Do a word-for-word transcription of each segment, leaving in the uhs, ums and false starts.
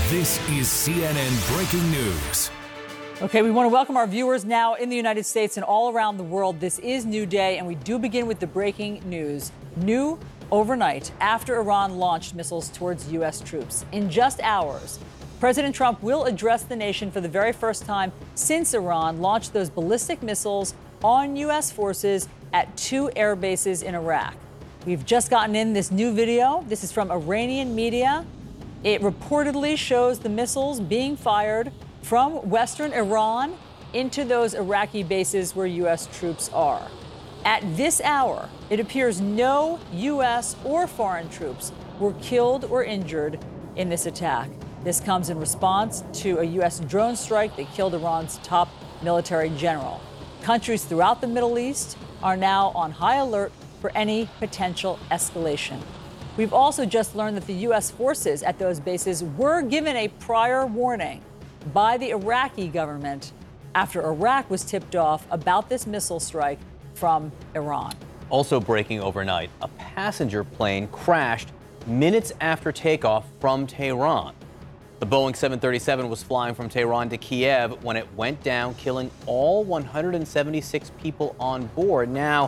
This is C N N Breaking News. Okay, we want to welcome our viewers now in the United States and all around the world. This is New Day, and we do begin with the breaking news. New overnight after Iran launched missiles towards U S troops. In just hours, President Trump will address the nation for the very first time since Iran launched those ballistic missiles on U S forces at two air bases in Iraq. We've just gotten in this new video. This is from Iranian media. It reportedly shows the missiles being fired from western Iran into those Iraqi bases where U S troops are. At this hour, it appears no U S or foreign troops were killed or injured in this attack. This comes in response to a U S drone strike that killed Iran's top military general. Countries throughout the Middle East are now on high alert for any potential escalation. We've also just learned that the U S forces at those bases were given a prior warning by the Iraqi government after Iraq was tipped off about this missile strike from Iran. Also breaking overnight, a passenger plane crashed minutes after takeoff from Tehran. The Boeing seven thirty-seven was flying from Tehran to Kiev when it went down, killing all one hundred seventy-six people on board. Now,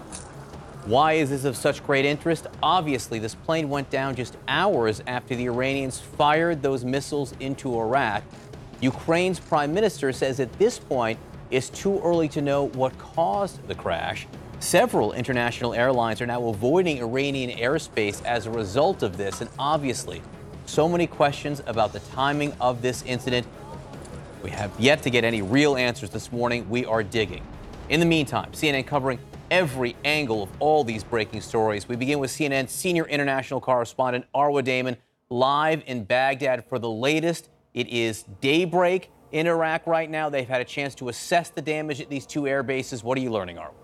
why is this of such great interest? Obviously, this plane went down just hours after the Iranians fired those missiles into Iraq. Ukraine's prime minister says at this point it's too early to know what caused the crash. Several international airlines are now avoiding Iranian airspace as a result of this, and obviously, so many questions about the timing of this incident. We have yet to get any real answers this morning. We are digging. In the meantime, C N N covering every angle of all these breaking stories. We begin with C N N senior international correspondent Arwa Damon live in Baghdad for the latest. It is daybreak in Iraq right now. They've had a chance to assess the damage at these two air bases. What are you learning, Arwa?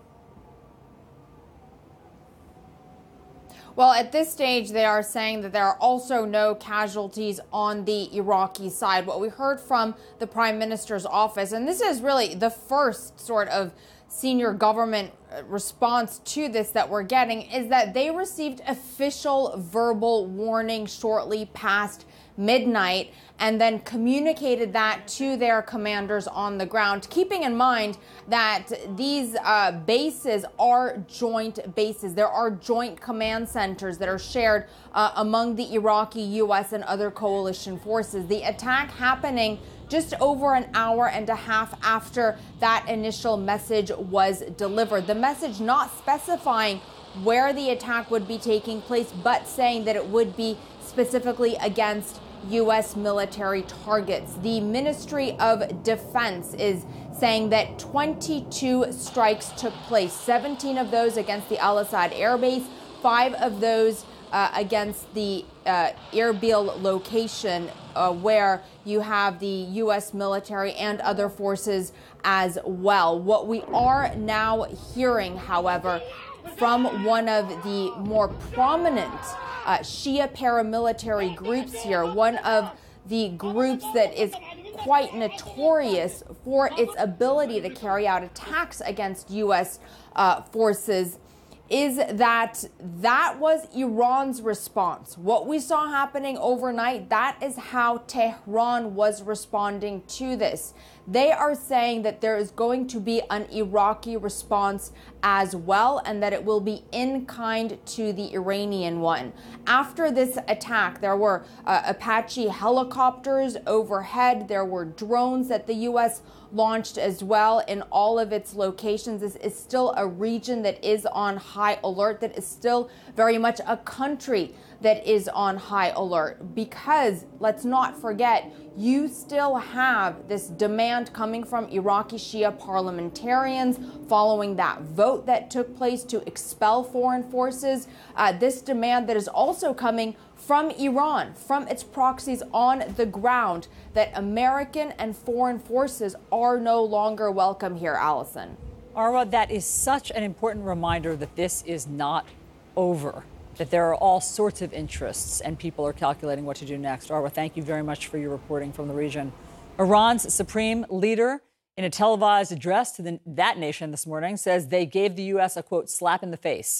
Well, at this stage, they are saying that there are also no casualties on the Iraqi side. What we heard from the Prime Minister's office, and this is really the first sort of senior government response to this that we're getting, is that they received official verbal warning shortly past midnight and then communicated that to their commanders on the ground, keeping in mind that these uh, bases are joint bases. There are joint command centers that are shared uh, among the Iraqi, U S, and other coalition forces. The attack happening just over an hour and a half after that initial message was delivered. The message not specifying where the attack would be taking place, but saying that it would be specifically against U S military targets. The Ministry of Defense is saying that twenty-two strikes took place, seventeen of those against the Al Asad Air Base, five of those uh, against the uh, Erbil location uh, where you have the U S military and other forces as well. What we are now hearing, however, from one of the more prominent uh, Shia paramilitary groups here, one of the groups that is quite notorious for its ability to carry out attacks against U S uh, forces, is that that was Iran's response. What we saw happening overnight, that is how Tehran was responding to this. They are saying that there is going to be an Iraqi response as well, and that it will be in kind to the Iranian one. After this attack, there were uh, Apache helicopters overhead. There were drones that the U S launched as well in all of its locations. This is still a region that is on high alert, that is still very much a country that is on high alert, because let's not forget, you still have this demand coming from Iraqi Shia parliamentarians following that vote that took place to expel foreign forces. Uh, this demand that is also coming from Iran, from its proxies on the ground, that American and foreign forces are no longer welcome here, Allison. Arwa, that is such an important reminder that this is not over, that there are all sorts of interests and people are calculating what to do next. Arwa, thank you very much for your reporting from the region. Iran's supreme leader, in a televised address to the, that nation this morning, says they gave the U S a, quote, slap in the face,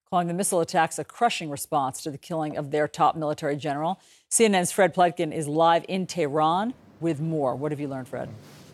calling the missile attacks a crushing response to the killing of their top military general. C N N's Fred Plutkin is live in Tehran with more. What have you learned, Fred?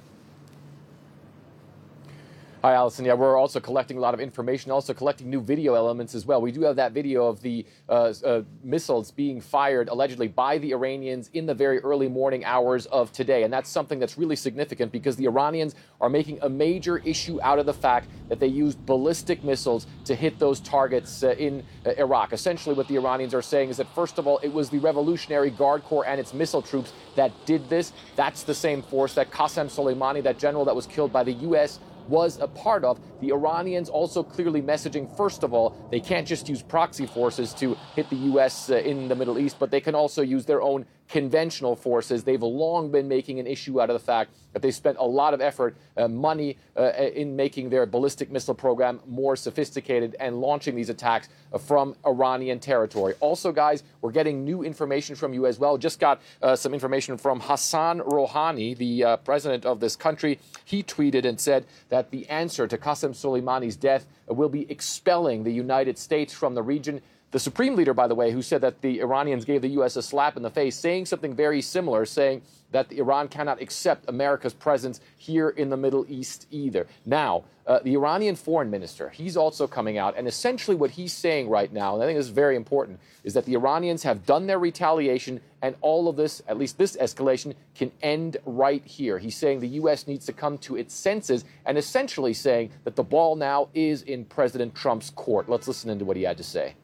Hi, Allison. Yeah, we're also collecting a lot of information, also collecting new video elements as well. We do have that video of the uh, uh, missiles being fired allegedly by the Iranians in the very early morning hours of today. And that's something that's really significant because the Iranians are making a major issue out of the fact that they used ballistic missiles to hit those targets uh, in uh, Iraq. Essentially, what the Iranians are saying is that, first of all, it was the Revolutionary Guard Corps and its missile troops that did this. That's the same force that Qasem Soleimani, that general that was killed by the U S, was a part of. The Iranians also clearly messaging, first of all, they can't just use proxy forces to hit the U S uh, in the Middle East, but they can also use their own conventional forces. They've long been making an issue out of the fact that they spent a lot of effort, uh, money uh, in making their ballistic missile program more sophisticated and launching these attacks uh, from Iranian territory. Also, guys, we're getting new information from you as well. Just got uh, some information from Hassan Rouhani, the uh, president of this country. He tweeted and said that the answer to Qasem Soleimani's death uh, will be expelling the United States from the region. The Supreme Leader, by the way, who said that the Iranians gave the U S a slap in the face, saying something very similar, saying that Iran cannot accept America's presence here in the Middle East either. Now, uh, the Iranian foreign minister, he's also coming out, and essentially what he's saying right now, and I think this is very important, is that the Iranians have done their retaliation, and all of this, at least this escalation, can end right here. He's saying the U S needs to come to its senses, and essentially saying that the ball now is in President Trump's court. Let's listen into what he had to say.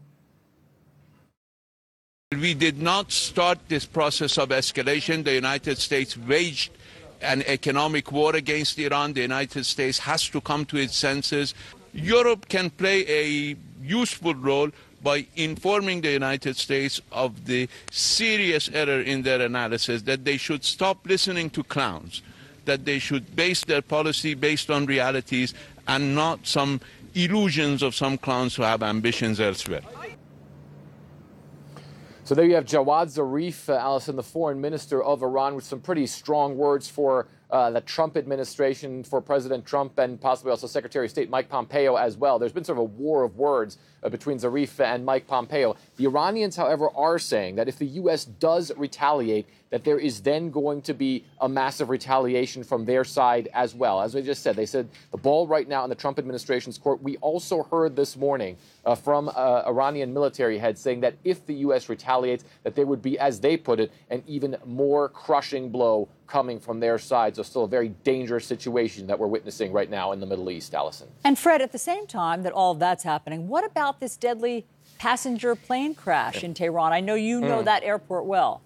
We did not start this process of escalation. The United States waged an economic war against Iran. The United States has to come to its senses. Europe can play a useful role by informing the United States of the serious error in their analysis, that they should stop listening to clowns, that they should base their policy based on realities and not some illusions of some clowns who have ambitions elsewhere. So there you have Jawad Zarif, uh, Allison, the foreign minister of Iran, with some pretty strong words for uh, the Trump administration, for President Trump, and possibly also Secretary of State Mike Pompeo as well. There's been sort of a war of words uh, between Zarif and Mike Pompeo. The Iranians, however, are saying that if the U S does retaliate, that there is then going to be a massive retaliation from their side as well. As we just said, they said the ball right now in the Trump administration's court. We also heard this morning uh, from uh, Iranian military heads saying that if the U S retaliates, that there would be, as they put it, an even more crushing blow coming from their side. So still a very dangerous situation that we're witnessing right now in the Middle East, Allison. And Fred, at the same time that all of that's happening, what about this deadly passenger plane crash in Tehran? I know you know mm. that airport well.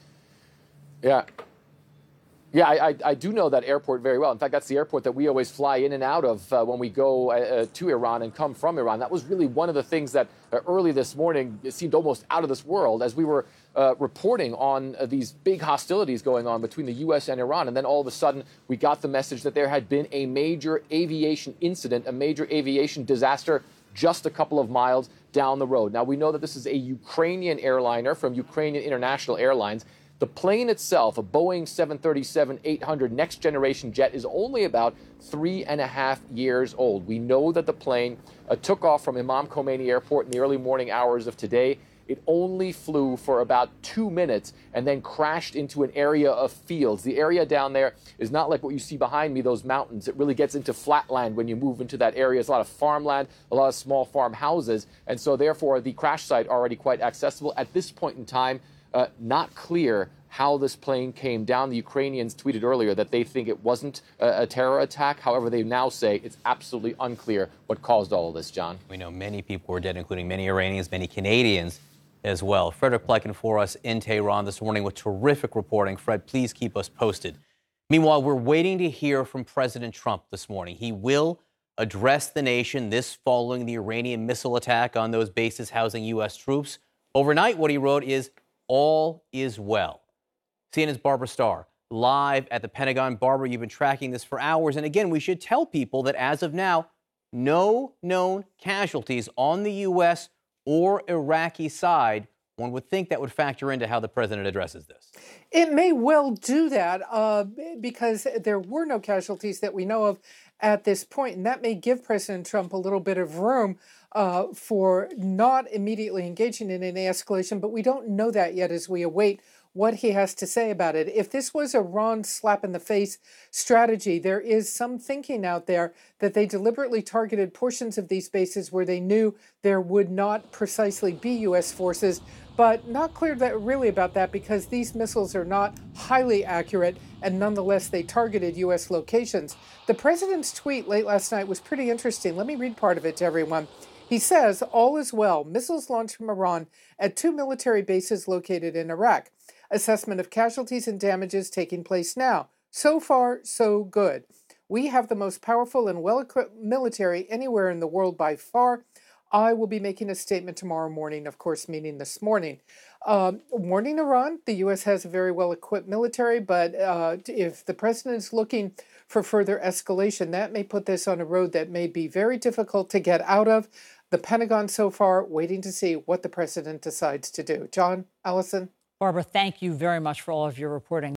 Yeah. Yeah, I, I, I do know that airport very well. In fact, that's the airport that we always fly in and out of uh, when we go uh, to Iran and come from Iran. That was really one of the things that uh, early this morning it seemed almost out of this world as we were uh, reporting on uh, these big hostilities going on between the U S and Iran. And then all of a sudden, we got the message that there had been a major aviation incident, a major aviation disaster just a couple of miles down the road. Now, we know that this is a Ukrainian airliner from Ukrainian International Airlines. The plane itself, a Boeing seven thirty-seven eight hundred next generation jet, is only about three and a half years old. We know that the plane uh, took off from Imam Khomeini Airport in the early morning hours of today. It only flew for about two minutes and then crashed into an area of fields. The area down there is not like what you see behind me, those mountains. It really gets into flatland when you move into that area. There's a lot of farmland, a lot of small farmhouses, and so therefore the crash site already quite accessible. At this point in time, Uh, not clear how this plane came down. The Ukrainians tweeted earlier that they think it wasn't a, a terror attack. However, they now say it's absolutely unclear what caused all of this, John. We know many people were dead, including many Iranians, many Canadians as well. Frederick Plutkin for us in Tehran this morning with terrific reporting. Fred, please keep us posted. Meanwhile, we're waiting to hear from President Trump this morning. He will address the nation, this following the Iranian missile attack on those bases housing U S troops. Overnight, what he wrote is, all is well. C N N's Barbara Starr, live at the Pentagon. Barbara, you've been tracking this for hours. And again, we should tell people that as of now, no known casualties on the U S or Iraqi side. One would think that would factor into how the president addresses this. It may well do that uh, because there were no casualties that we know of at this point, and that may give President Trump a little bit of room uh, for not immediately engaging in any escalation, but we don't know that yet as we await what he has to say about it. If this was Iran's slap in the face strategy, there is some thinking out there that they deliberately targeted portions of these bases where they knew there would not precisely be U S forces, but not clear that really about that because these missiles are not highly accurate and nonetheless they targeted U S locations. The president's tweet late last night was pretty interesting. Let me read part of it to everyone. He says, all is well. Missiles launched from Iran at two military bases located in Iraq. Assessment of casualties and damages taking place now. So far, so good. We have the most powerful and well-equipped military anywhere in the world by far. I will be making a statement tomorrow morning, of course, meaning this morning. Um, warning Iran, the U S has a very well-equipped military, but uh, if the president is looking for further escalation, that may put this on a road that may be very difficult to get out of. The Pentagon so far waiting to see what the president decides to do. John, Allison? Barbara, thank you very much for all of your reporting.